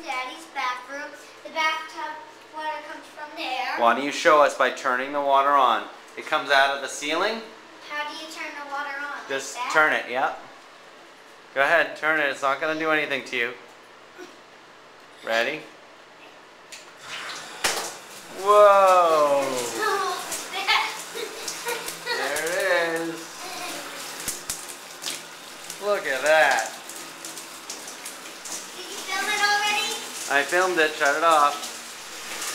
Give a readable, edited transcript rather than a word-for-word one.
Daddy's bathroom. The bathtub water comes from there. Why don't you show us by turning the water on? It comes out of the ceiling. How do you turn the water on? Just like that? turn it, yep. Go ahead, turn it. It's not going to do anything to you. Ready? Whoa! There it is. Look at that. Did you film it already? I filmed it. Shut it off.